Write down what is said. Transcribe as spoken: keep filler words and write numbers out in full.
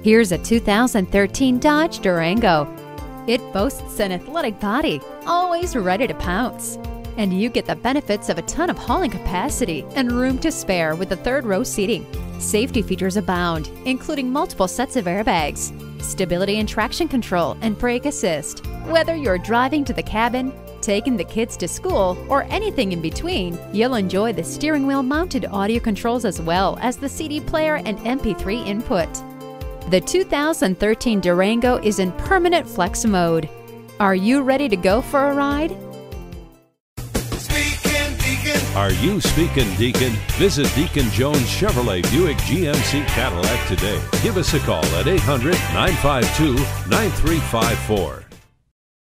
Here's a two thousand thirteen Dodge Durango. It boasts an athletic body, always ready to pounce. And you get the benefits of a ton of hauling capacity and room to spare with the third row seating. Safety features abound, including multiple sets of airbags, stability and traction control, and brake assist. Whether you're driving to the cabin, taking the kids to school, or anything in between, you'll enjoy the steering wheel mounted audio controls as well as the C D player and M P three input. The two thousand thirteen Durango is in permanent flex mode. Are you ready to go for a ride? Are you speaking Deacon? Visit Deacon Jones Chevrolet Buick G M C Cadillac today. Give us a call at eight hundred, nine five two, nine three five four.